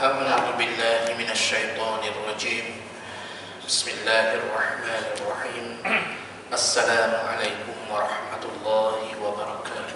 أعوذ بالله من الشيطان الرجيم. بسم الله الرحمن الرحيم. السلام عليكم ورحمة الله وبركاته.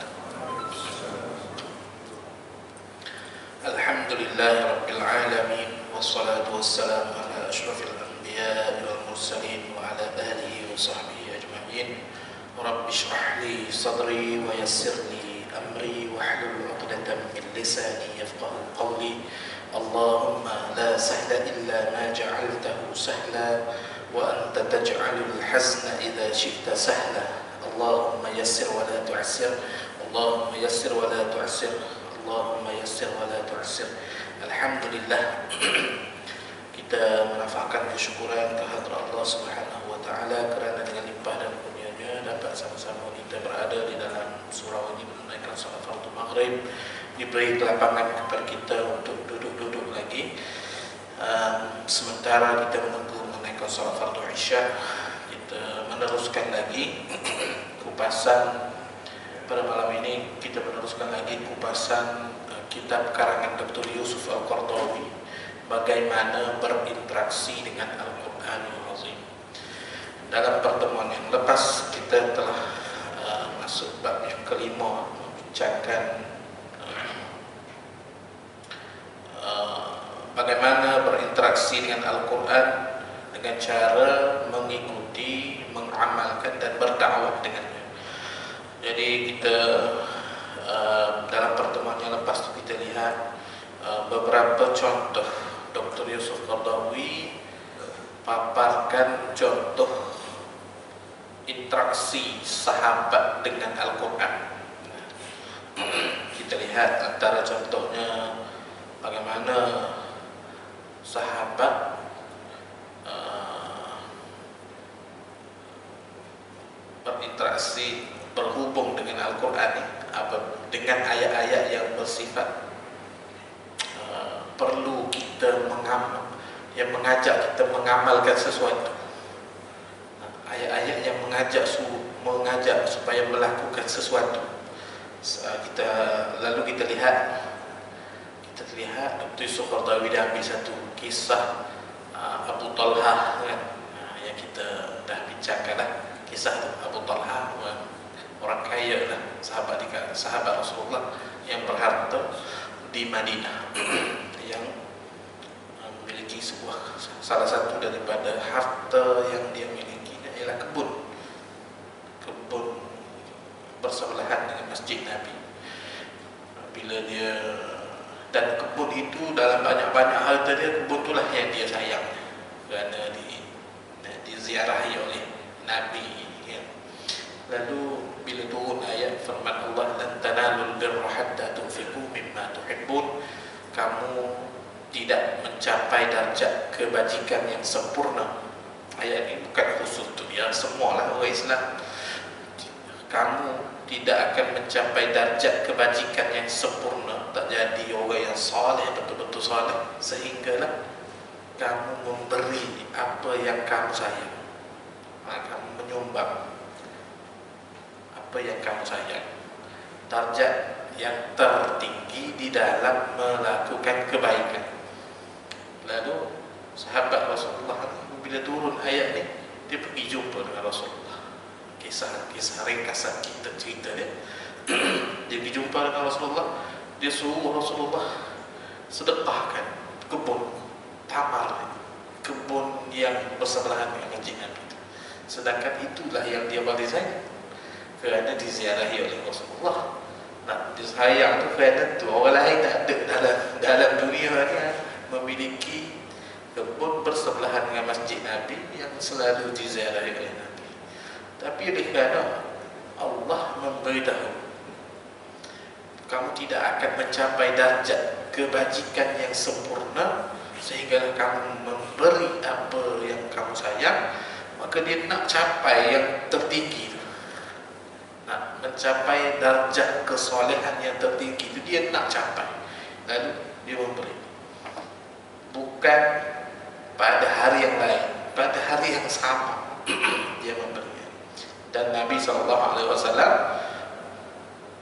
الحمد لله رب العالمين، والصلاة والسلام على أشرف الأنبياء والمرسلين وعلى آله وصحبه أجمعين. رب اشرح لي صدري ويسر لي أمري واحلل عقدة من لساني يفقه قولي. اللهم لا سهل إلا ما جعلته سهلا وأنت تجعل الحزن إذا شئت سهلا. اللهم يسر ولا تعسر، اللهم يسر ولا تعسر، اللهم يسر ولا تعسر. Alhamdulillah, kita menafahkan kesyukuran kehadrat Allah Subhanahu wa taala kerana dengan limpah dan kurnianya dapat sama-sama kita berada di dalam surau ini menunaikan salat fardu maghrib, diberi kelapangan kepada kita untuk duduk-duduk lagi. Sementara kita menunggu menunaikan salat fardu isya, kita meneruskan lagi kupasan. Pada malam ini kita meneruskan lagi kupasan kitab karangan Dr. Yusuf Al-Qaradawi, bagaimana berinteraksi dengan Al-Quranul Azim. Dalam pertemuan yang lepas kita telah masuk bab yang kelima, membincangkan bagaimana berinteraksi dengan Al-Quran dengan cara mengikuti, mengamalkan dan berdakwah dengannya. Jadi kita dalam pertemuan yang lepas itu kita lihat beberapa contoh. Dr. Yusuf Qaradawi paparkan contoh interaksi sahabat dengan Al-Quran. Kita lihat antara contohnya bagaimana sahabat berinteraksi, berhubung dengan Al-Quran dengan ayat-ayat yang bersifat perlu kita mengamal, yang mengajak kita mengamalkan sesuatu. Ayat-ayat yang mengajak supaya melakukan sesuatu. Lalu kita lihat Dr. Yusuf Qaradawi dah ambil satu kisah Abu Talha kan? Yang kita dah bincangkan lah. Kisah Abu Talha, orang kaya lah, sahabat Rasulullah yang berharta di Madinah, yang memiliki salah satu daripada harta yang dia miliki ialah kebun bersebelahan dengan masjid Nabi. Dan kebun itu dalam banyak-banyak harta dia, kebun itulah yang dia sayang kerana diziarahi oleh Nabi ya. Lalu bila turun ayat firman Allah, lan tanalul birra hatta tunfiqu mimma tuhibbun, kamu tidak mencapai darjat kebajikan yang sempurna. Ayat ini bukan khusus untuk dia, semualah orang Islam. Kamu tidak akan mencapai darjat kebajikan yang sempurna, tak jadi orang yang saleh, betul-betul saleh, sehinggalah kamu memberi apa yang kamu sayang. Kamu menyumbang apa yang kamu sayang. Darjat yang tertinggi di dalam melakukan kebaikan. Lalu sahabat Rasulullah bila turun ayat ni, dia pergi jumpa dengan Rasulullah. Kisah ringkasan kita cerita dia. Dia pergi jumpa dengan Rasulullah. Dia suruh Rasulullah sedekahkan kebun tamar, kebun yang bersebelahan dengan masjid Nabi. Sedangkan itulah yang dia paling sayang, kerana diziarahi oleh Rasulullah. Nak disayang tu kerana tu orang lain tak ada dalam dunia ni memiliki kebun bersebelahan dengan masjid Nabi yang selalu diziarahi oleh Nabi. Tapi oleh kerana Allah memberitahu kamu tidak akan mencapai darjat kebajikan yang sempurna sehingga kamu memberi apa yang kamu sayang, maka dia nak capai yang tertinggi tu, nak mencapai darjat kesolehan yang tertinggi itu dia nak capai. Lalu dia memberi, bukan pada hari yang lain, pada hari yang sama dia memberi. Dan Nabi SAW menunjukkan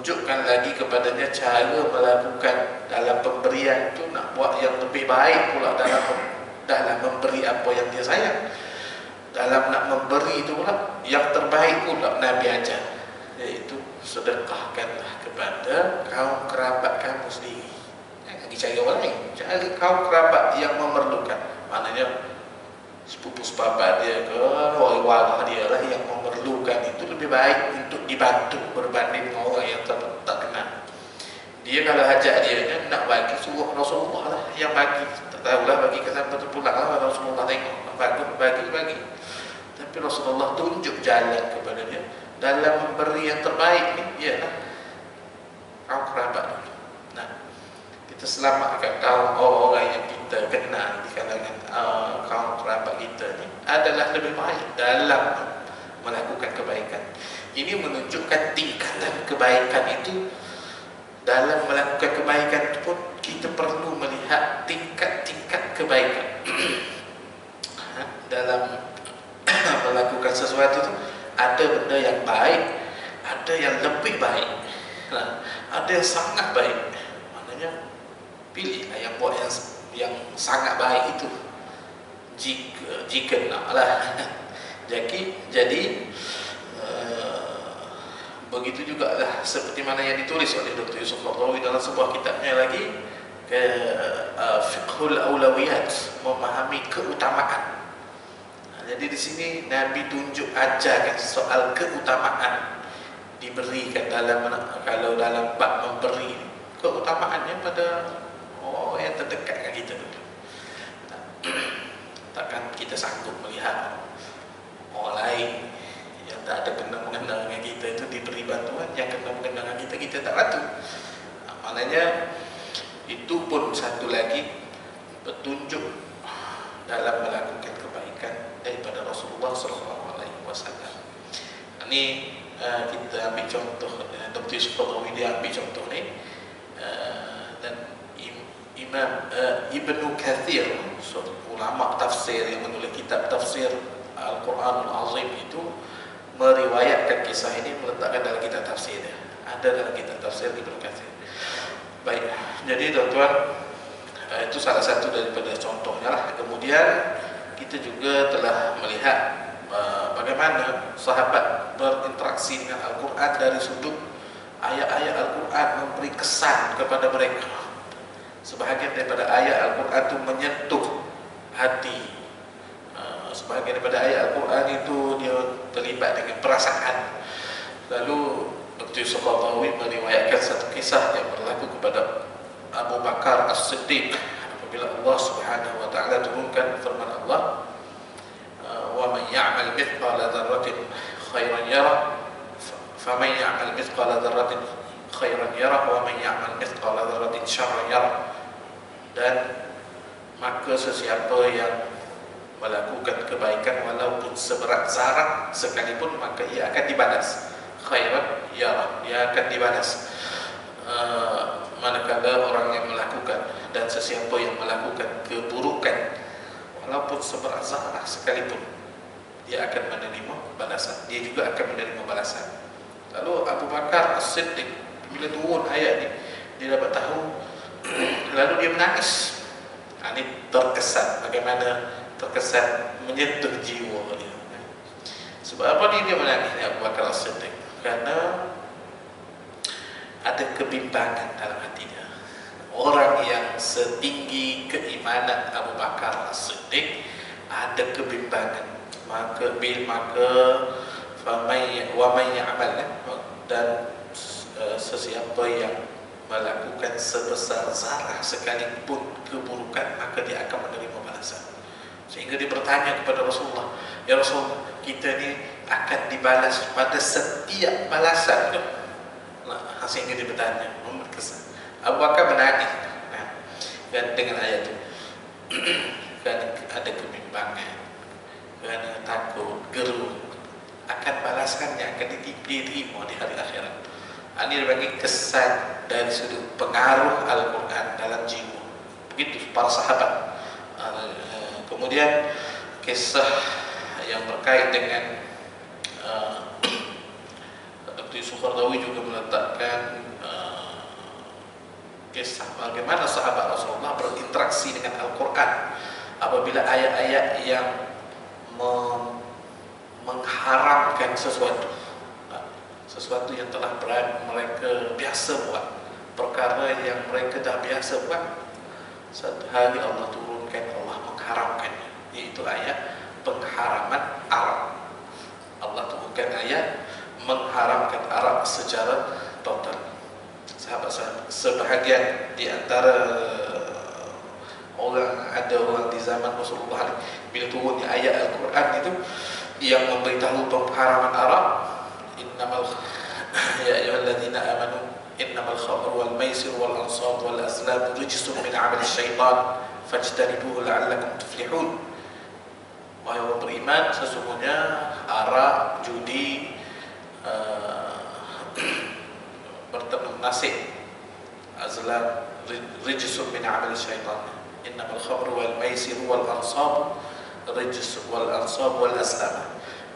tunjukkan lagi kepadanya cara melakukan dalam pemberian itu, nak buat yang lebih baik pula dalam memberi apa yang dia sayang. Dalam nak memberi itu pula yang terbaik pula Nabi ajar, iaitu sedekahkanlah kepada kaum kerabat kamu sendiri. Jangan cari orang lain, cari kaum kerabat yang memerlukan. Maknanya sepupu sepapat dia ke orang dia lah yang memerlukan, itu lebih baik untuk dibantu berbanding dengan orang yang tak kenal. Dia kalau hajat dia nak bagi, suruh Rasulullah lah yang bagi. Tak tahulah bagi ke siapa terpulang lah, Rasulullah tengok bagus bagi. Tapi Rasulullah tunjuk jalan kepada dia dalam memberi yang terbaik ni, ialah kaum kerabat dulu. Nah, kita selamatkan kaum orang yang kita kenal di kalangan kaum kerabat kita ni adalah lebih baik dalam melakukan kebaikan. Ini menunjukkan tingkatan kebaikan itu. Dalam melakukan kebaikan itu pun kita perlu melihat tingkat-tingkat kebaikan. Dalam melakukan sesuatu itu ada benda yang baik, ada yang lebih baik, ada yang sangat baik. Maknanya pilih yang buat yang sangat baik itu jika naklah. Jadi begitu juga lah seperti mana yang ditulis oleh Dr. Yusuf Qaradawi dalam sebuah kitabnya lagi, Fiqhul Aulawiyat, memahami keutamaan. Jadi di sini Nabi tunjuk ajarkan soal keutamaan diberikan kalau dalam bab memberi, keutamaannya pada orang yang terdekat dengan kita dulu. Takkan kita sanggup melihat orang lain yang tak ada kena-mengena dengan kita itu diberi bantuan, yang kena-mengena dengan kita tak bantu. Maknanya itu pun satu lagi petunjuk dalam melakukan kebaikan daripada Rasulullah SAW. Ini kita ambil contoh, Dr. Yusuf Qaradawi dia ambil contoh ni, dan Imam Ibnu Kathir, ulama tafsir yang menulis kitab tafsir Al-Quranul Azim itu, meriwayatkan kisah ini, meletakkan dalam kitab tafsir dia. Ada dalam kitab tafsir Ibnu Kathir. Baik, jadi tuan-tuan, itu salah satu daripada contohnya lah. Kemudian kita juga telah melihat bagaimana sahabat berinteraksi dengan Al-Quran dari sudut ayat-ayat Al-Quran memberi kesan kepada mereka. Sebahagian daripada ayat Al-Quran itu menyentuh hati, sebahagian daripada ayat Al-Quran itu dia terlibat dengan perasaan. Lalu Dr. Yusuf Qaradawi meriwayatkan satu kisah yang berlaku kepada Abu Bakar As-Siddiq apabila Allah Subhanahu wa taala turunkan firman Allah, wa man ya'mal mithqala dzarratin khairan yarah, faman ya'mal mithqala dzarratin khairan yarah wa man ya'mal mithqala dzarratin syarran yarah. Dan maka sesiapa yang melakukan kebaikan walaupun seberat zarah sekalipun, maka ia akan dibalas khairan yarah, ia akan dibalas. Manakala orang yang melakukan, dan sesiapa yang melakukan keburukan walaupun seberat zarah sekalipun, dia akan menerima balasan, dia juga akan menerima balasan. Lalu Abu Bakar As-Siddiq bila turun ayat ni, dia dapat tahu, lalu dia menangis. Ini terkesan, bagaimana terkesan menyentuh jiwa dia. Sebab apa dia menangis, Abu Bakar As-Siddiq? Karena ada kebimbangan dalam hatinya. Orang yang setinggi keimanan Abu Bakar As-Siddiq ada kebimbangan. Maka wa man ya'mal, dan sesiapa yang melakukan sebesar zarah sekalipun keburukan, maka dia akan menerima balasan. Sehingga dia bertanya kepada Rasulullah, ya Rasulullah, kita ni akan dibalas pada setiap balasan ke? Sehingga dia bertanya, memberi kesan. Abu Bakar menangis dan dengan ayat itu kerana ada kebimbangan, kerana takut, gerung akan balasan yang akan diterima di hari akhirat. Ini bagi kesan dari sudut pengaruh Al-Quran dalam jiwa. Begitu para sahabat. Kemudian kisah yang berkait dengan Dr. Dr. Sukhardawi juga meletakkan kisah bagaimana sahabat Rasulullah berinteraksi dengan Al-Quran apabila ayat-ayat yang mengharamkan sesuatu yang telah mereka biasa buat, perkara yang mereka dah biasa buat, satu hari Allah turunkan, Allah mengharamkannya, yaitu ayat pengharaman arak. Allah turunkan ayat mengharamkan arak secara total. Sahabat-sahabat sebahagian di antara ada orang di zaman Rasulullah bila turunnya ayat Al-Quran itu yang memberitahu pengharaman arak, innamal ya ayyuhalladzina amanu innamal khamru wal maisir wal ansab wal azlam rijsun min 'amali syaitan fajtanibuhu la'allakum tuflihun. Wahai orang beriman, sesungguhnya arak, judi, bertenung nasib, azlam, rijsun min 'amali syaitan. Innamal khamru wal maisir wal ansab rijsun wal ansab wal azlam.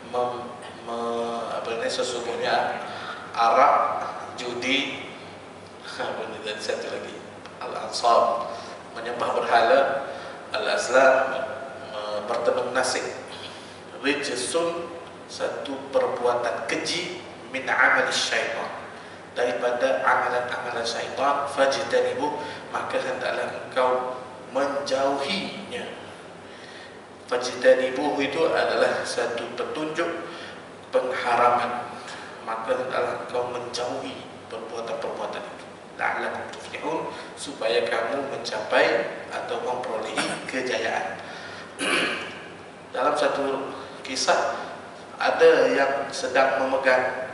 Sesungguhnya arak, judi, dan satu lagi al-ansab, menyembah berhala, al-azlam, bertenung nasib, rijsun, satu perbuatan keji, min amal syaitan, daripada amalan-amalan syaitan, fajtanibu, maka hendaklah engkau menjauhinya. Fajtanibu itu adalah satu petunjuk pengharaman, maka hendaklah engkau menjauhi perbuatan-perbuatan itu, la'allakum tuflihun, supaya kamu mencapai atau memperolehi kejayaan. Dalam satu kisah ada yang sedang memegang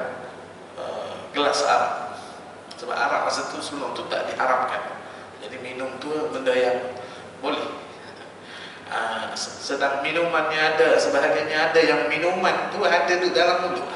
gelas arak. Sebab arak masa itu sebelum itu tak diharamkan, jadi minum tu benda yang boleh. Sedang minumannya ada, sebahagiannya ada yang minuman tu ada di dalam mulut.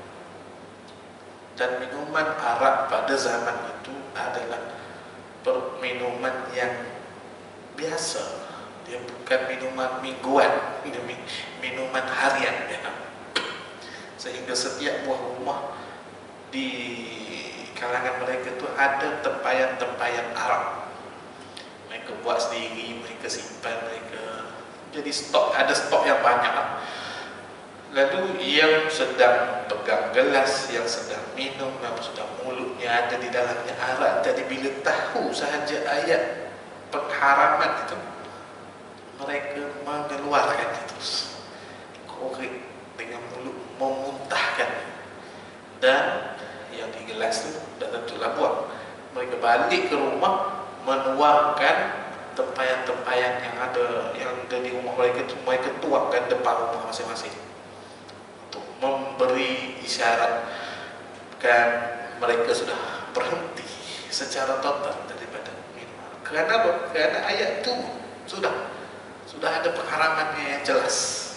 Dan minuman arak pada zaman itu adalah minuman yang biasa. Dia bukan minuman mingguan, minuman harian ya. Sehingga setiap buah rumah di kalangan mereka itu ada tempayan-tempayan arak. Mereka buat sendiri, mereka simpan, mereka jadi ada stok yang banyak. Lalu yang sedang pegang gelas, yang sedang minum, yang sedang mulutnya ada di dalamnya arak, jadi bila tahu sahaja ayat pengharaman itu, mereka mengeluarkan itu, korek dengan mulut, memuntahkan, dan yang di gelas itu dah tentulah buang. Mereka balik ke rumah menuangkan tempayan-tempayan yang ada di rumah mereka itu, mereka tuangkan depan rumah masing-masing untuk memberi isyarat kan mereka sudah berhenti secara total daripada minuman. Kerana apa? Kerana ayat itu sudah ada pengharamannya yang jelas.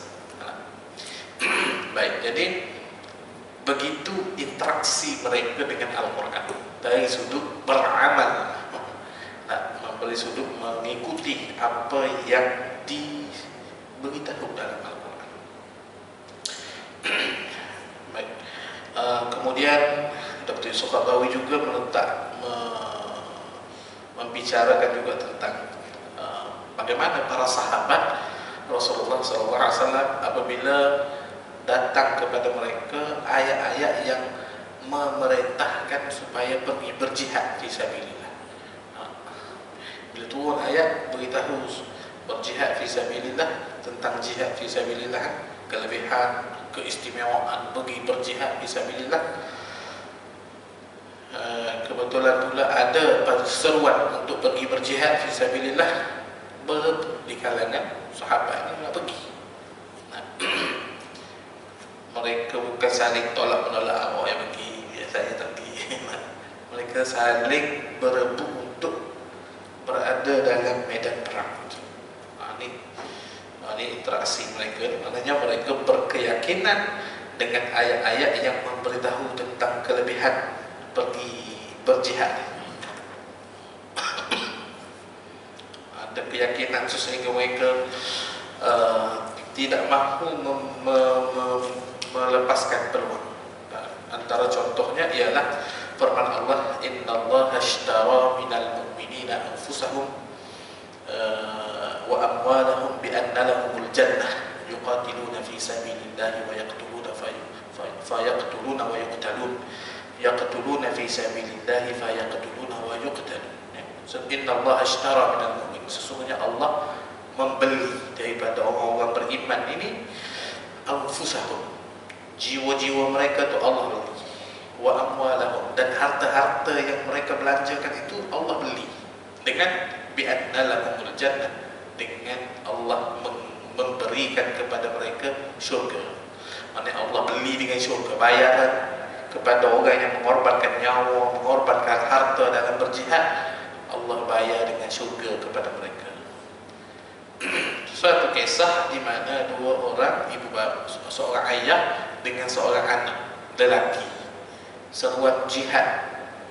Baik, jadi begitu interaksi mereka dengan Al-Quran dari sudut beramal, dari sudut mengikuti apa yang diberitahu dalam Al-Quran. Baik, kemudian Dr. Sukhardawi juga membicarakan juga tentang bagaimana para sahabat Rasulullah SAW apabila datang kepada mereka ayat-ayat yang memerintahkan supaya pergi berjihad fisabilillah. Bila turun ayat beritahu berjihad fisabilillah, tentang jihad fisabilillah, kelebihan, keistimewaan pergi berjihad fisabilillah, kebetulan pula ada seruan untuk pergi berjihad fisabilillah di kalangan sahabat ini nak pergi. Mereka bukan saling tolak menolak, awak yang pergi, saya tak pergi. Mereka saling berebut untuk berada dalam medan perang. Ini interaksi mereka. Maknanya mereka berkeyakinan dengan ayat-ayat yang memberitahu tentang kelebihan pergi berjihad. Ada keyakinan sehingga mereka tidak mahu melepaskan peluang. antara contohnya ialah firman Allah, innallaha ashtara minal mu'minina anfusahum wa amwalahum bi anna lahumul jannah yuqatiluna fi sabilillahi wa yaqtuluna wa yuqtalun yaqtuluna fi sabilillahi fayaqtuluna wa yuqtalun. Innallaha ashtara minal mu'minin, sesungguhnya Allah membeli daripada orang-orang beriman ini anfusahum, jiwa-jiwa mereka itu Allah beli, wa amwalahum, dan harta-harta yang mereka belanjakan itu Allah beli dengan bi'anna lahumul jannah, dengan Allah memberikan kepada mereka syurga. Maksudnya Allah beli dengan syurga, bayaran kepada orang yang mengorbankan nyawa, mengorbankan harta dalam berjihad, Allah bayar dengan syurga kepada mereka. Suatu kisah di mana dua orang ibu bapa, seorang ayah dengan seorang anak lelaki, seruan jihad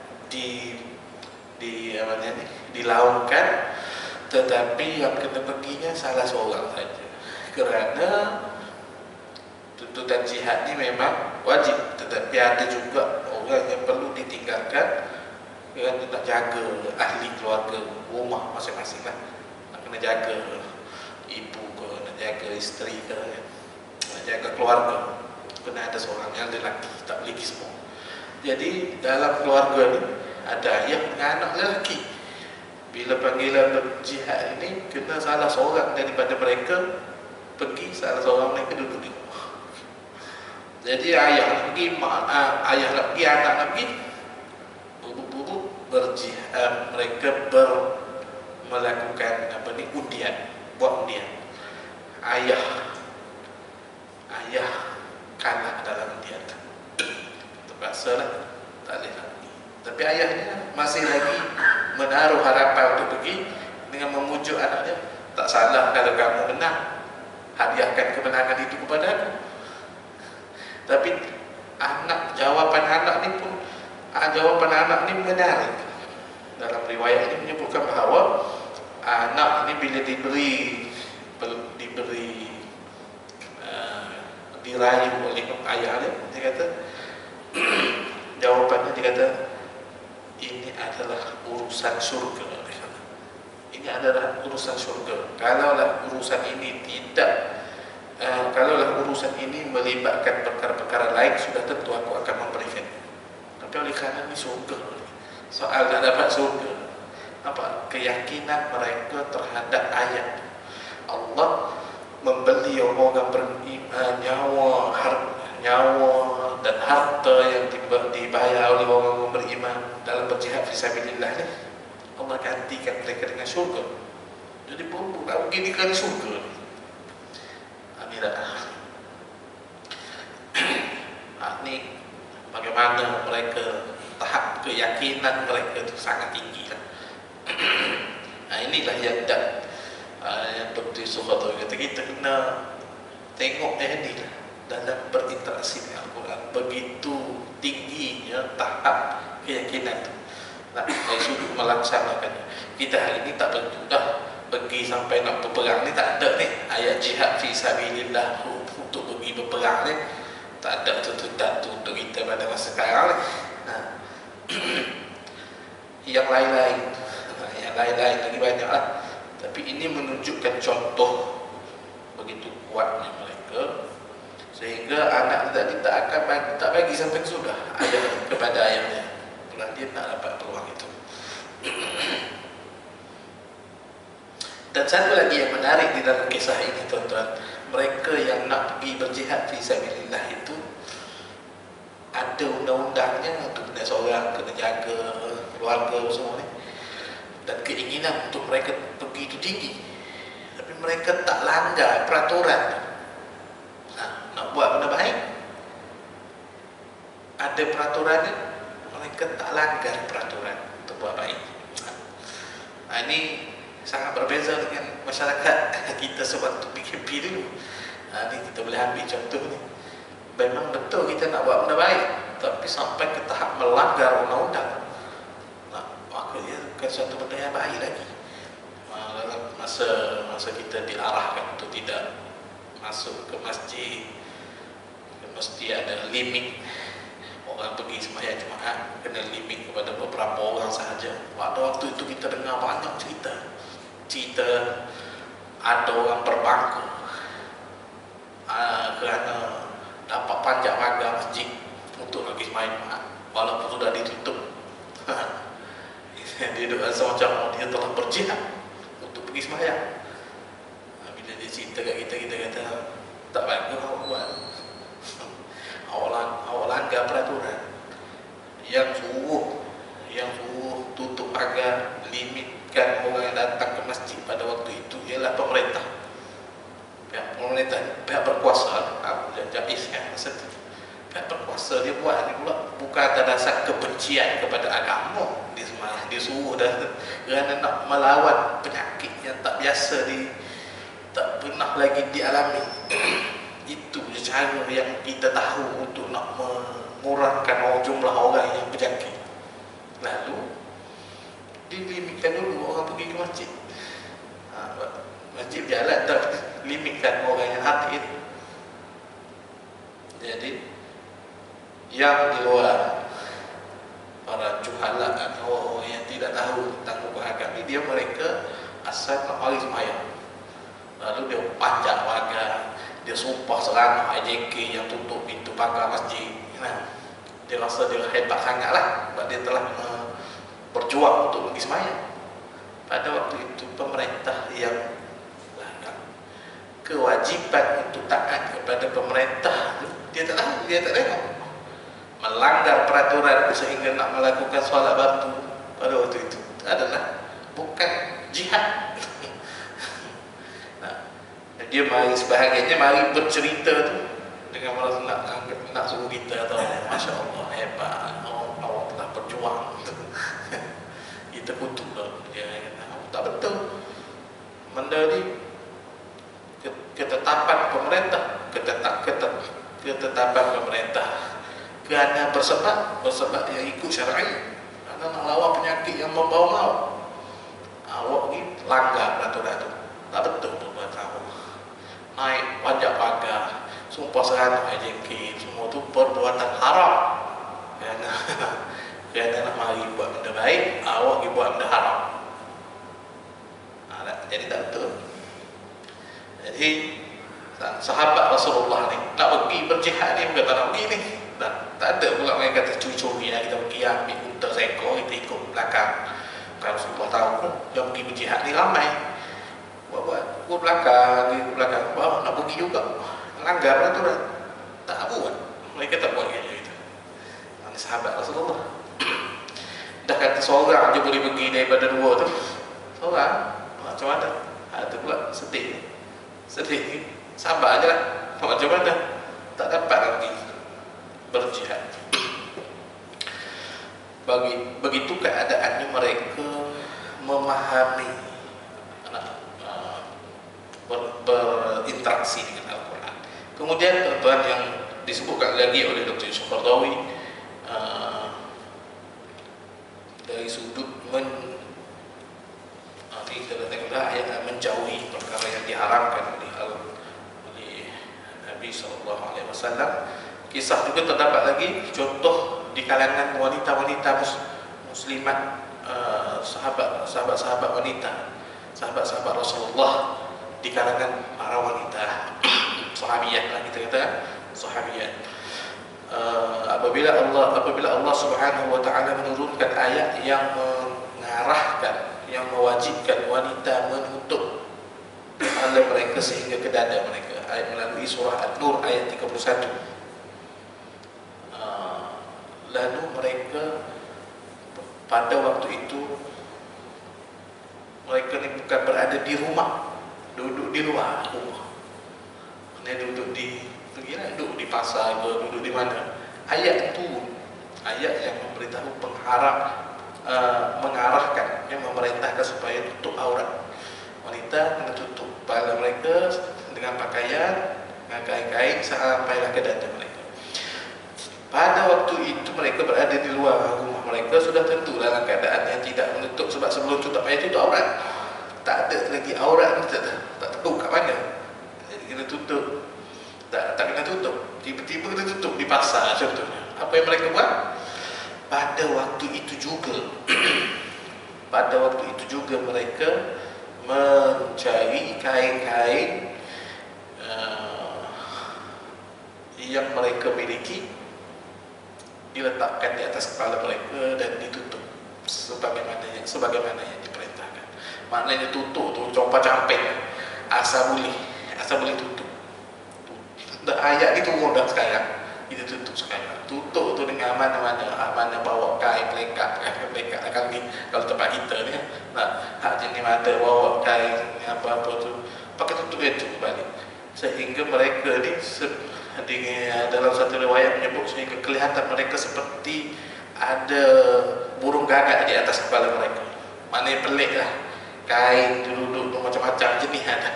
dilaungkan, tetapi yang kena perginya salah seorang saja. Kerana tuntutan jihad ni memang wajib, tetapi ada juga orang yang perlu ditinggalkan kerana nak jaga ahli keluarga, rumah masing-masing lah. Nak kena jaga ibu ke, nak jaga isteri ke, nak jaga keluarga, kena ada seorang yang lelaki, tak boleh pergi semua. Jadi dalam keluarga ni ada ayah dengan anak lelaki. Bila panggilan berjihad ini, kena salah seorang daripada mereka pergi, salah seorang mereka duduk di rumah. Jadi ayah nak pergi, ayah nak pergi, anak nak pergi, buru-buru berjihad. Mereka melakukan undian, buat undian. Ayah kalah dalam undian, terpaksa lah, tak boleh nak pergi. Tapi ayahnya masih lagi menaruh harapan untuk pergi dengan memujuk anaknya, tak salah kalau kamu menang, hadiahkan kemenangan itu kepada aku. Tapi jawapan anak ni menarik. Dalam riwayat ini menyebutkan bahawa anak ini bila dirayu oleh ayahnya, dia kata jawapannya, dia kata ini adalah urusan surga. Ini adalah urusan surga. Kalaulah urusan ini kalaulah urusan ini melibatkan perkara-perkara lain, sudah tentu aku akan memberikan. Tapi oleh kerana ini surga, soal tak dapat surga, apa keyakinan mereka terhadap ayat Allah membeli orang beriman, nyawa dan harta yang dibayar oleh orang beriman dalam berjihad fisabilillah ni, Allah gantikan mereka dengan syurga. Jadi buru nak begini kali syurga ni. Ini bagaimana mereka, tahap keyakinan mereka itu sangat tinggi lah. Inilah yang Dr. Suhato kata, kita kena tengok ni lah, dalam berinteraksi dengan Al-Quran, begitu tingginya tahap keyakinan itu. Nak suruh melaksanakannya. Kita hari ini tak tentu dah pergi sampai nak berperang ni, tak ada ni ayat jihad fi sabilillah untuk pergi berperang ni, tak ada tuntutan untuk kita pada masa sekarang ni. Yang lain-lain lagi banyak lah. Tapi ini menunjukkan contoh begitu kuatnya mereka, sehingga anak tadi tak bagi sampai sudah ayah kepada ayahnya, kerana dia tak dapat peluang itu. Dan satu lagi yang menarik di dalam kisah ini, tuan-tuan, mereka yang nak pergi berjihad fisabilillah itu ada undang-undangnya untuk kena seorang, kena jaga keluarga semua ni, dan keinginan untuk mereka pergi itu tinggi. Tapi mereka tak langgar peraturan. Nak buat benda baik, ada peraturannya, mereka tak langgar peraturan untuk buat baik. Ini sangat berbeza dengan masyarakat kita sewaktu PKP dulu. Ini kita boleh ambil contoh ni. Memang betul kita nak buat benda baik, tapi sampai ke tahap melanggar undang-undang, maka dia bukan suatu benda yang baik lagi. Dalam masa kita diarahkan untuk tidak masuk ke masjid, mesti ada limit orang pergi sembahyang Jumaat kena limit kepada beberapa orang sahaja. Pada waktu itu kita dengar banyak cerita ada orang berbangga kerana dapat panjat pagar masjid untuk pergi sembahyang Jumaat walaupun sudah ditutup. Dia rasa macam dia telah berjihad untuk pergi sembahyang. Bila dia cerita kat kita, kita kata tak bagus awak buat. Awak langgar peraturan. Yang suruh tutup pagar, limitkan orang yang datang ke masjid pada waktu itu ialah pemerintah. Pihak berkuasa. Aku jais kan masa tu. Pihak berkuasa dia buat ni pula bukan atas dasar kebencian kepada agama. Dia suruh dah kerana nak melawan penyakit yang tak biasa tak pernah lagi dialami. Itu cara yang kita tahu untuk nak mengurangkan jumlah orang yang berjangkit. Lalu dilimitkan dulu orang pergi ke masjid. Masjid berjalan tak limitkan orang yang hadir. Jadi yang di luar, para juhala atau orang yang tidak tahu tentang hukum agama ni, mereka asal nak mari sembahyang. Lalu dia panjat pagar, dia sumpah seranah AJK yang tutup pintu pagar masjid. Dia rasa dia hebat sangatlah sebab dia telah berjuang untuk pergi sembahyang. Pada waktu itu pemerintah yang kewajiban untuk taat kepada pemerintah dia tak tahu, dia tak tengok, melanggar peraturan sehingga nak melakukan solat batu pada waktu itu adalah bukan jihad. Dia mari sebahagiannya mari bercerita tu dengan merasa nak suruh kita atau Masya Allah hebat, awak telah berjuang. Kita kutuk dah. Dia kata tak betul. Benda ni ketetapan pemerintah, ketetapan pemerintah kerana bersebab yang ikut syar'i, kerana nak lawan penyakit yang membawa maut. Awak ni langgar peraturan tu, tak betul perbuatan awak. Naik panjat pagar, sumpah seranah AJK, semua tu perbuatan haram. Kerana nak mari buat benda baik, awak pergi buat benda haram. Jadi tak betul. Jadi sahabat Rasulullah ni nak pergi berjihad ni bukan tak nak pergi ni. Tak ada pula mereka kata curi-curi kita pergi ambil unta seekor, kita ikut belakang. Kalau Rasulullah tahu pun yang pergi berjihad ni ramai. Buat belakang, nak pergi juga, langgar peraturan, tak buat. Mereka tak buat kayak gitu. Ini sahabat Rasulullah. Dah kata seorang je boleh pergi daripada dua tu, seorang macam mana? Ada pula sedih, sabar aje lah. Macam mana? Tak dapat lagi berjihad. Begitu keadaannya mereka memahami, berinteraksi dengan Al-Quran. Kemudian tuan yang disebutkan lagi oleh Dr. Yusuf Qaradawi dari sudut ayat menjauhi perkara yang diharamkan oleh Nabi SAW. Kisah juga terdapat lagi contoh di kalangan wanita-wanita muslimat, sahabat-sahabat wanita, sahabat-sahabat Rasulullah, di kalangan para wanita sahabiyat lah kita kata, sahabiyat. Apabila Allah Subhanahu wa taala menurunkan ayat yang mengarahkan, yang mewajibkan wanita menutup kepala mereka sehingga ke dada mereka, ayat melalui surah An-Nur ayat 31. Lalu mereka pada waktu itu mereka ni bukan berada di rumah, duduk di luar rumah. Mana duduk duduk di pasar ke, duduk di mana. Ayat itu ayat yang memberitahu mengarahkan, yang memerintahkan supaya tutup aurat. Wanita kena tutup kepala mereka dengan pakaian, dengan kain-kain sampailah ke dada mereka. Pada waktu itu mereka berada di luar rumah mereka, sudah tentu dalam keadaan yang tidak menutup, sebab sebelum tu tak payah tutup aurat. Tak ada lagi aurat, tak tahu kat mana. Jadi kena tutup. Tak kena tutup. Tiba-tiba kena tutup di pasar contohnya. Apa yang mereka buat? Pada waktu itu juga pada waktu itu juga mereka mencari kain-kain yang mereka miliki, diletakkan di atas kepala mereka dan ditutup sebagaimana yang diperintahkan. Maknanya tutup tu coba camping, asa boleh tutup. Ayat itu mudah sekarang, itu tutup sekarang. Tutup tu dengan mana bawa kain pelekat kami kalau tempat kita ni, nak hak jenis mata bawa kain apa-apa tu pakai tutup itu balik, sehingga mereka ni dalam satu riwayat menyebut sehingga kelihatan mereka seperti ada burung gagak di atas kepala mereka. Maknanya pelik lah, kain duduk macam-macam jenis ada,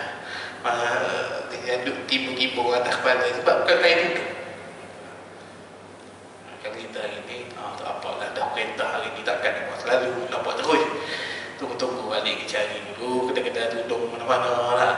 tiba-tiba atas kepala sebab bukan kain duduk. Kalau kita hari ni tak apalah, dah perintah hari ni takkan buat selalu, nak buat terus. Tunggu balik cari dulu kedai-kedai tudung mana-mana lah.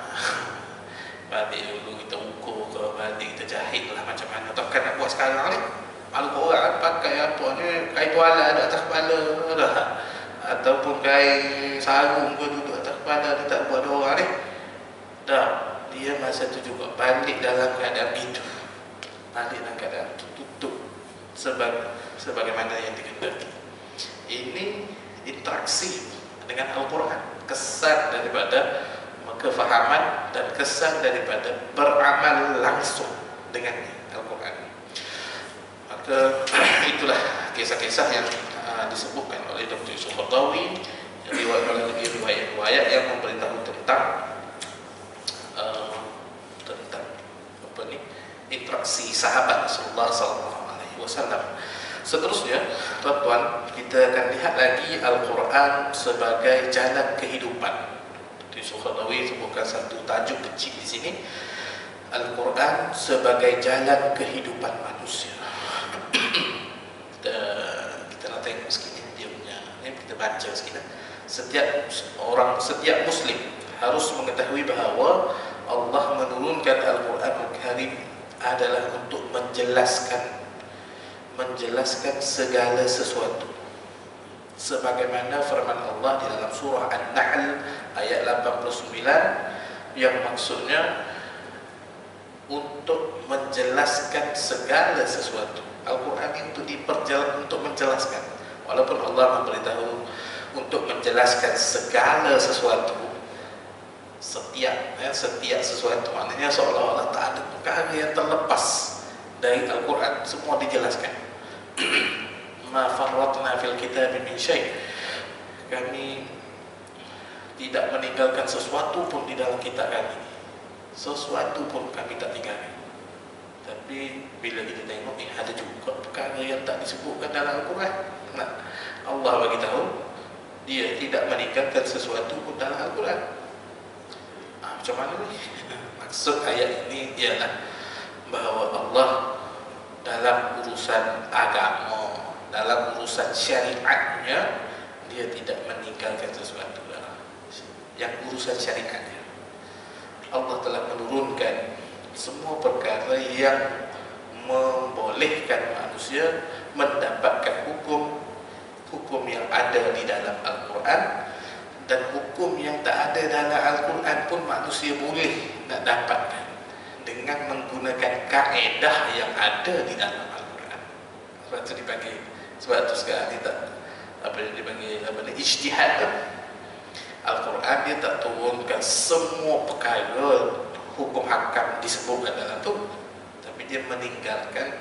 Balik dulu kita ukur ke, balik kita jahit lah macam mana. Takkan nak buat sekarang ni, malu orang pakai apa ni, kain tuala ada atas kepala dah, ataupun kain sarung ke duduk atas kepala, dia tak buat orang ni dah. Dia masa tu juga balik dalam keadaan itu, balik dalam keadaan tutup sebagaimana yang dikehendaki. Ini interaksi dengan Al-Quran, kesan daripada kefahaman dan kesan daripada beramal langsung dengan Al-Quran. Maka itulah kisah-kisah yang disebutkan oleh Dr. Yusuf Qaradawi, riwayat-riwayat yang memberitahu tentang apa ni, interaksi sahabat Rasulullah SAW. Seterusnya, tuan-tuan, kita akan lihat lagi Al-Quran sebagai jalan kehidupan. Yusuf Qaradawi sebutkan satu tajuk kecil di sini, Al-Quran sebagai jalan kehidupan manusia. kita nak tengok sikit dia punya, kita baca sikit. Setiap Muslim harus mengetahui bahawa Allah menurunkan Al-Quran Al-Karim adalah untuk menjelaskan segala sesuatu, sebagaimana firman Allah di dalam surah An-Nahl ayat 89 yang maksudnya untuk menjelaskan segala sesuatu. Al-Quran itu untuk menjelaskan, walaupun Allah memberitahu untuk menjelaskan segala sesuatu, setiap sesuatu, maknanya seolah-olah tak ada perkara yang terlepas dari Al-Quran, semua dijelaskan. Ma farratna fil kitab min syai', kami tidak meninggalkan sesuatu pun di dalam kitab kami, sesuatu pun kami tak tinggalkan. Tapi bila kita tengok ada juga perkara yang tak disebutkan dalam Al-Quran. Nah, Allah bagi tahu dia tidak meninggalkan sesuatu pun dalam Al-Quran. Macam mana ni? Maksud ayat ini ialah bahawa Allah dalam urusan agama, dalam urusan syariatnya, dia tidak meninggalkan sesuatu yang urusan syariatnya. Allah telah menurunkan semua perkara yang membolehkan manusia mendapatkan hukum yang ada di dalam Al-Quran, dan hukum yang tak ada dalam Al-Quran pun manusia boleh nak dapatkan dengan menggunakan kaedah yang ada di dalam Al-Quran. Sebab itu dipanggil, sebab itu sekarang dia tak dipanggil ijtihad. Al-Quran dia tak turunkan semua perkara hukum hakam disebutkan dalam tu, tapi dia meninggalkan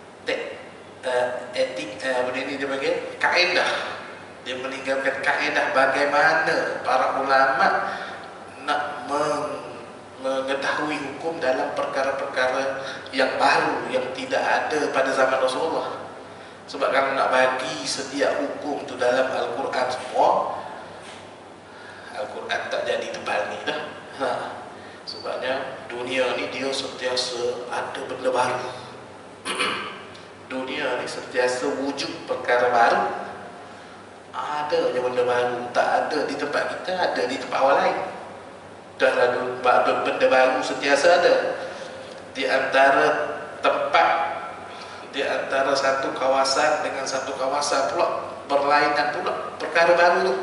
etik, ini dia panggil kaedah. Dia meninggalkan kaedah bagaimana para ulama nak mengetahui hukum dalam perkara-perkara yang baru yang tidak ada pada zaman Rasulullah. Sebab kalau nak bagi setiap hukum tu dalam Al-Quran semua, Al-Quran tak jadi tebal ni dah. Sebabnya dunia ni dia sentiasa ada benda baru. Dunia ni sentiasa wujud perkara baru. Ada je benda baru, tak ada di tempat kita, ada di tempat orang lain. Dah benda baru sentiasa ada. Di antara tempat Di antara satu kawasan dengan satu kawasan pula berlainan pula, perkara baru tu.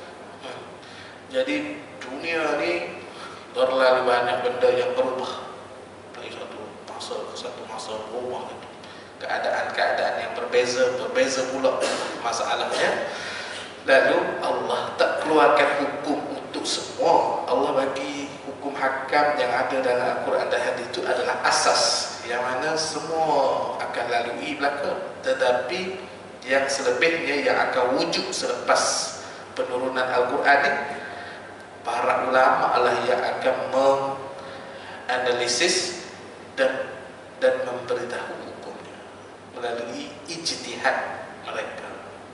Jadi dunia ni terlalu banyak benda yang berubah dari satu masa ke satu masa, berubah itu. Keadaan-keadaan yang berbeza pula masalahnya. Lalu Allah tak keluarkan hukum untuk semua. Allah bagi hukum hakam yang ada dalam Al-Quran dan hadis itu adalah asas yang mana semua akan lalui belaka, tetapi yang selebihnya yang akan wujud selepas penurunan Al-Quran ini, para ulama lah yang akan menganalisis dan memberitahu hukumnya melalui ijtihad mereka.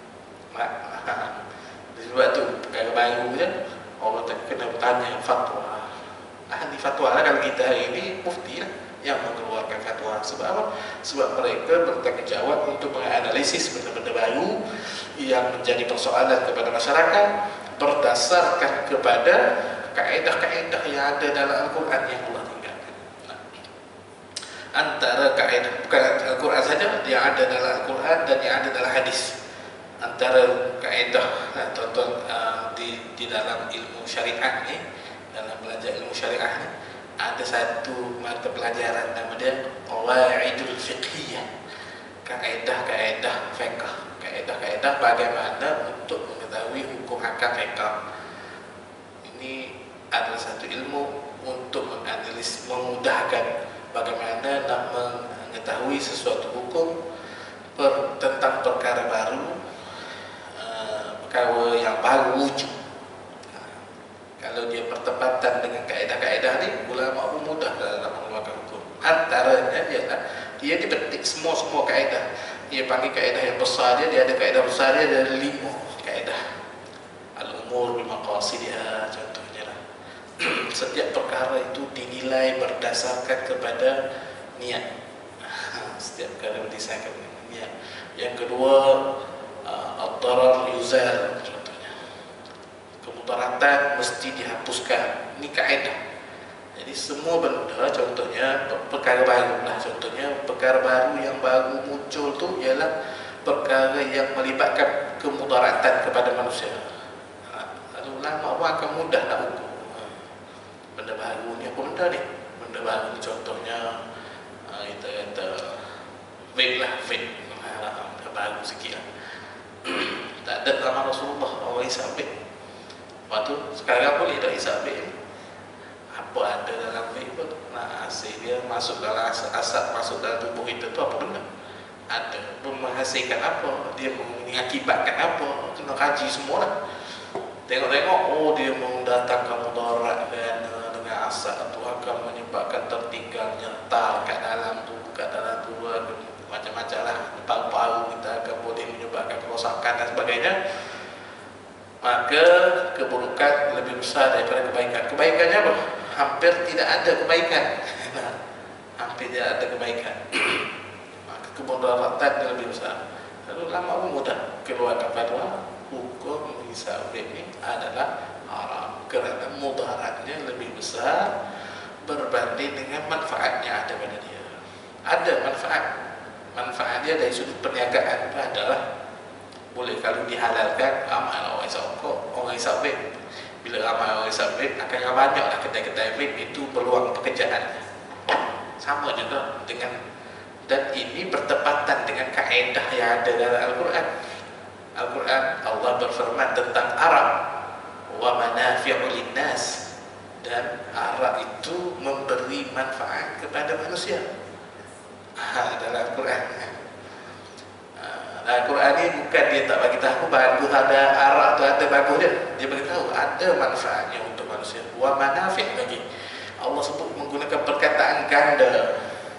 Sebab tu perkara baru je orang tak kena bertanya fatwa. Ahli fatwa lah kalau kita hari ini mufti lah yang mengeluarkan fatwa. Sebab apa? Sebab mereka bertanggungjawab untuk menganalisis benda-benda baru yang menjadi persoalan kepada masyarakat berdasarkan kepada kaedah-kaedah yang ada dalam Al-Quran yang Allah tinggalkan. Antara kaedah, bukan Al-Quran saja, yang ada dalam Al-Quran dan yang ada dalam hadis. Antara kaedah tuan-tuan di dalam ilmu syariah ni, dalam belajar ilmu syariah ni, ada satu mata pelajaran nama dia Qawaidul Fiqhiyah, kaedah-kaedah fiqh, kaedah-kaedah bagaimana untuk mengetahui hukum hakam fiqh. Ini adalah satu ilmu untuk menganalisis, memudahkan bagaimana nak mengetahui sesuatu hukum tentang perkara baru, perkara yang baru wujud. Kalau dia bertepatan dengan kaedah-kaedah ni, ulama pun mudah dalam mengeluarkan hukum. Antaranya ialah dia dipetik semua kaedah. Dia panggil kaedah yang besar dia ada kaedah besar dia ada 5 kaedah. Al-umur bil maqasidiha contohnya lah. Setiap perkara itu dinilai berdasarkan kepada niat. Setiap perkara berdasarkan niat. Yang kedua, ad-darar yuzal contohnya. Kemudaratan mesti dihapuskan. Ini kaedah. Jadi semua benda, contohnya perkara baru lah, contohnya perkara baru yang baru muncul tu ialah perkara yang melibatkan kemudaratan kepada manusia. Lalu ulama pun akan mudah nak ukur benda baru ni apa benda ni. Benda baru ni contohnya kita kata vape lah, vape baru sikit lah. Tak ada zaman Rasulullah orang isap vape. Waktu sekarang boleh tak isap vape ni? Apa ada dalam vape pun, nah, hasil dia masuk dalam asap masuk dalam tubuh kita tu apa benda? Ada, menghasilkan apa? Dia mengakibatkan apa? Kena kaji semualah. Tengok-tengok, oh dia mendatangkan mudarat dengan asap tu akan menyebabkan tertinggalnya tar kat dalam tubuh macam-macam lah. Paru-paru kita akan boleh menyebabkan kerosakan dan sebagainya. Maka keburukan lebih besar daripada kebaikan. Kebaikannya apa? Hampir tidak ada kebaikan. Hampir tidak ada kebaikan. Maka kemudaratan lebih besar. Lalu lama pun mudah keluarkan fatwa hukum hisab ini adalah haram kerana mudaratnya lebih besar berbanding dengan manfaatnya ada pada dia. Ada manfaat dia dari sudut perniagaan itu adalah boleh kalau dihalalkan amal orang isap rokok, orang isap vape. Bila ramai orang isap vape, akan banyaklah kedai-kedai vape itu peluang pekerjaan. Sama juga dengan, dan ini bertepatan dengan kaedah yang ada dalam Al-Quran. Al-Quran Allah berfirman tentang arak, wa manafi'u linnas, dan arak itu memberi manfaat kepada manusia. Dalam Al-Quran. Al-Quran ni bukan dia tak bagi tahu bagus ada arak tu ada bagus dia. Dia bagi tahu ada manfaatnya untuk manusia. Wa manafi' lagi. Allah sebut menggunakan perkataan ganda.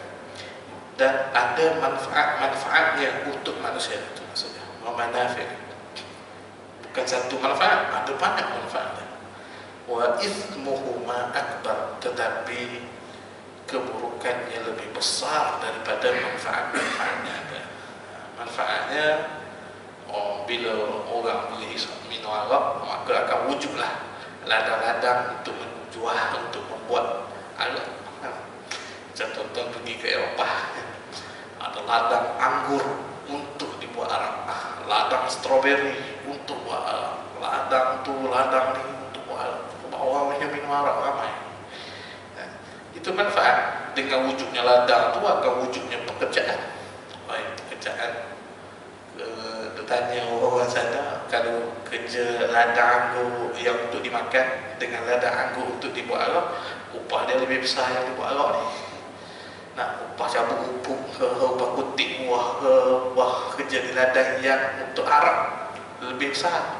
Dan ada manfaat-manfaatnya untuk manusia itu maksudnya. Wa manafi'. Bukan satu manfaat, ada banyak manfaatnya. Wa ithmuhuma akbar, tetapi keburukannya lebih besar daripada manfaat-manfaatnya ada. Manfaatnya bila orang boleh minum arak, maka akan wujudlah ladang-ladang untuk menjual, untuk membuat arak. Macam tuan-tuan pergi ke Eropah, ada ladang anggur untuk dibuat arak, ladang stroberi untuk buat arak, ladang ni untuk buat arak. Bawahnya minum arak ramai. Itu manfaat. Dengan wujudnya ladang tu akan wujudnya pekerjaan. Baik, pekerjaan. Tanya orang sana, kalau kerja ladang anggur yang untuk dimakan dengan ladang anggur untuk dibuat arak, upah dia lebih besar yang dibuat arak ni. Nak upah cabut rumput ke, upah kutik buah ke, upah kerja di ladang yang untuk arak lebih besar.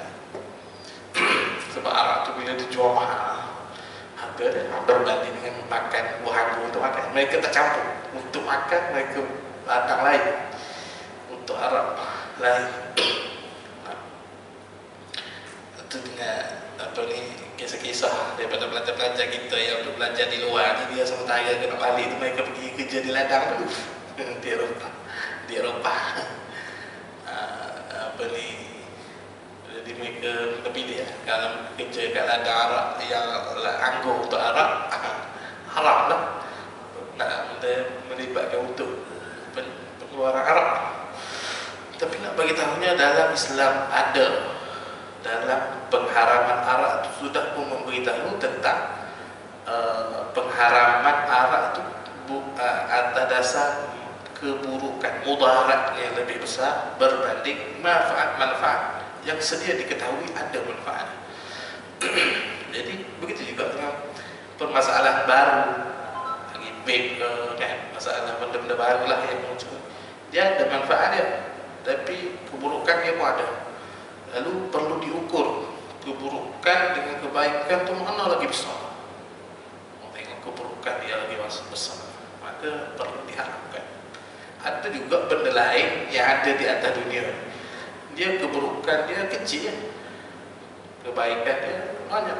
Sebab arak tu bila dijual mahal, harga dia berbanding dengan makan buah anggur untuk makan. Mereka tak campur untuk makan, mereka ladang lain untuk arak lain. Itu dengan apa ni, kisah-kisah daripada pelajar-pelajar kita yang untuk belajar di luar ni, dia sementara kena balik tu mereka pergi kerja di ladang dulu di Eropah. Apa ni, jadi mereka pilih kalau kerja kat ladang arak yang anggur untuk arak, haram lah, nak melibatkan untuk pengeluaran arak. Tapi nak bagi tahunya dalam Islam ada, dalam pengharaman arak itu sudah pun memberitahu tentang pengharaman arak itu atas dasar keburukan, mudarat yang lebih besar berbanding manfaat yang sedia diketahui ada manfaat. Jadi begitu juga dengan permasalahan baru, lagi vape kan, masalah benda-benda baru lah yang muncul, dia ada manfaat dia, tapi keburukan dia pun ada. Lalu perlu diukur keburukan dengan kebaikan tu mana lagi besar. Tengok keburukan dia lagi besar, maka perlu diharapkan. Ada juga benda lain yang ada di atas dunia, dia keburukan dia kecil, kebaikan dia banyak.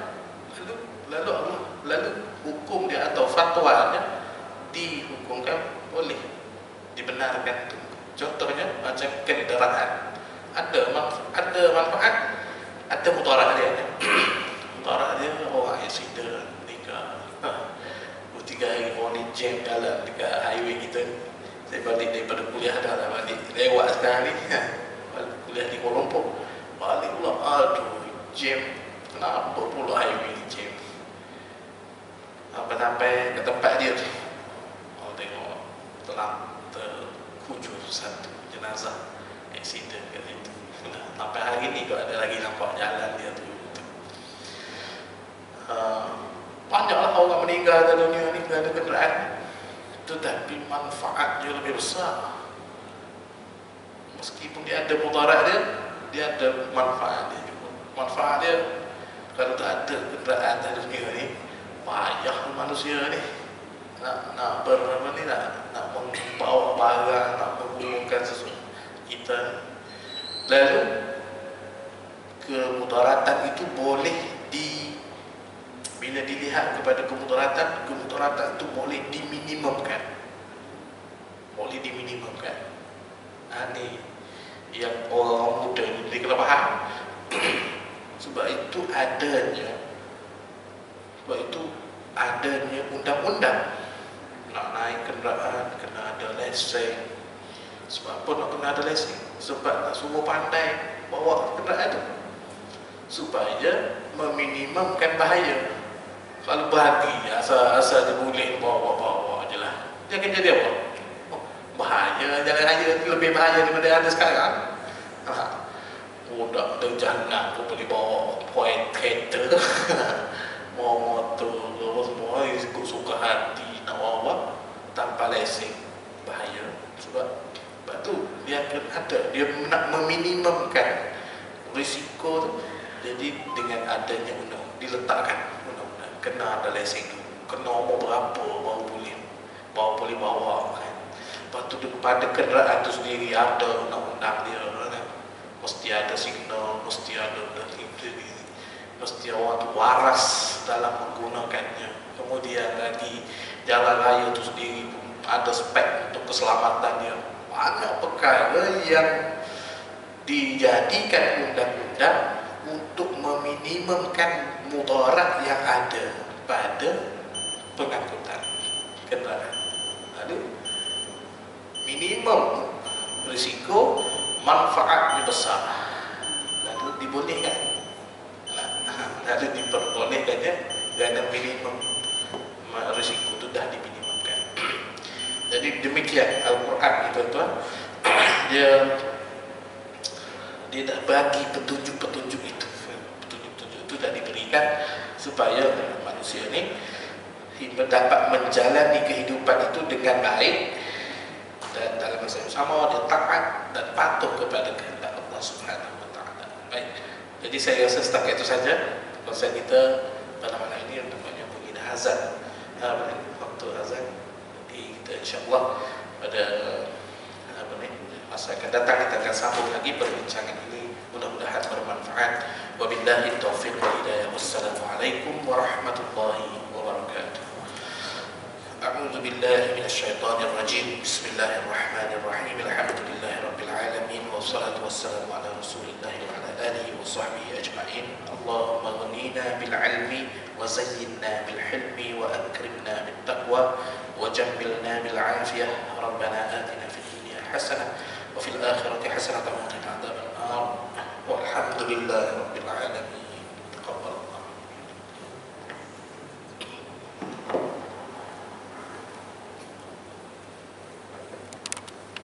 Lalu hukum dia atau fatwanya dihukumkan boleh, dibenarkan. Contohnya macam kenderaan, ada manfaat, ada mudarat dia. Mudarat dia orang accident, meninggal. 3 hari orang jam jalan dekat highway kita. Saya balik daripada kuliah, dah balik lewat sekarang ni. Kuliah di Kuala Lumpur, balik pula, aduh jam, kenapa pula highway ni jam. Sampai ke tempat dia tu, tengok telah terkujur satu jenazah aksiden kat situ. Sampai hari ni kau ada lagi nampak jalan dia tu. Banyaklah orang meninggal di dunia ni kerana kenderaan, tetapi manfaat dia lebih besar. Meskipun dia ada mudarat dia ada manfaat dia juga. Manfaat dia, kalau tak ada kenderaan di dunia ni, payah manusia ni nak membawa barang, nak menghubungkan sesuatu kita. Lalu kemudaratan itu boleh bila dilihat kepada kemudaratan itu boleh diminimumkan. Boleh diminimumkan. Ini yang orang muda ni dia kena faham. Sebab itu adanya undang-undang. Nak naik kenderaan kena ada lesen. Sebab apa nak kena ada lesen? Sebab nak suruh pandai bawa kenderaan tu, supaya meminimumkan bahaya. Kalau berhati asal dia boleh bawa je lah, dia akan jadi apa? Bahaya, jalan raya ni lebih bahaya daripada ada sekarang. Budak dari jannah pun boleh bawa kereta, bawa motor, semua ikut suka hati nak bawa tanpa lesen, bahaya. Sebab tu dia akan ada, dia nak meminimumkan risiko tu. Jadi dengan adanya diletakkan undang-undang, kena ada lesen dulu, kena umur berapa baru boleh bawa kan. Lepas tu pada kenderaan tu sendiri ada undang-undang dia kan? Mesti ada signal, mesti ada mesti orang tu waras dalam menggunakannya. Kemudian lagi jalan raya tu sendiri pun ada spek untuk keselamatan dia. Banyak perkara yang dijadikan undang-undang untuk meminimumkan mudarat yang ada pada pengangkutan kenderaan. Lalu minimum risiko, manfaatnya besar, lalu dibolehkan. Lalu diperbolehkannya karena minimum risiko itu dah diminimumkan. Jadi demikian Al-Quran itu tuan, dia dah bagi petunjuk-petunjuk itu. Petunjuk-petunjuk itu dah diberikan supaya manusia ini dapat menjalani kehidupan itu dengan baik, dan dalam masa yang sama dia taat dan patuh kepada kehendak Allah Subhanahu wa taala. Baik. Jadi saya rasa setakat itu saja konsep kita pada malam ini untuk menyambung azan. Waktu azan di kita insyaallah pada masa akan datang kita akan sambung lagi perbincangan ini, mudah-mudahan bermanfaat. Wabillahi taufiq wal hidayah. Wassalamualaikum warahmatullahi wabarakatuh. A'udzu billahi minasyaitonir rajim. Bismillahirrahmanirrahim. Alhamdulillahi rabbil alamin wassalatu wassalamu ala Rasulillah wa ala alihi wa sahbihi ajma'in. Allahumma ghnina bil ilmi wa zayyinna bil hilmi wa akrimna bit taqwa wa jammilna bil afiyah. Rabbana atina fid dunya hasanah wa fil akhirati hasanatan wa qina adzaban nar. Walhamdulillahi rabbil alamin.